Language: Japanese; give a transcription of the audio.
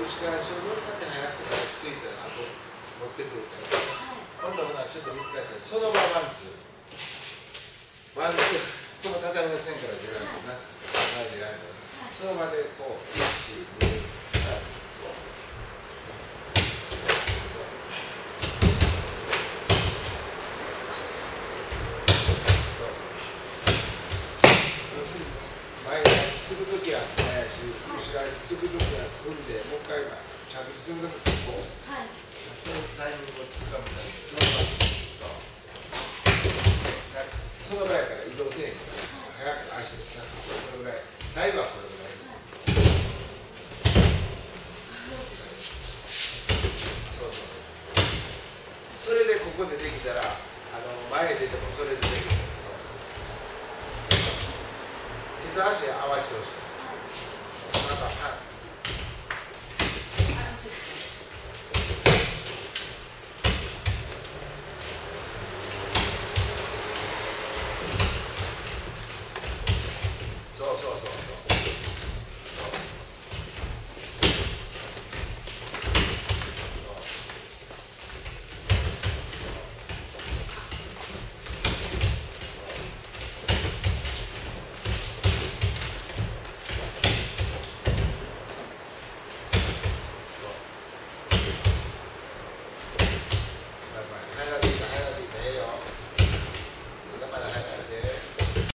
し返しをどれだけ早くついたらあと持ってくるから、今度はちょっと難しい。そのままワンツーワンツー、この畳の線から出られるな、出られるその場でこう1、2、3すぐときは前足、後ろ足すぐときは踏んで、もう一回着地するときこう、そのタイミングをつかむために、そのぐらいから移動せえへんから、早く足ですな、これぐらい、最後はこれぐらい。そうそうそう。それでここでできたら、前出てもそれでできる。手と足合わせてほしい。なんか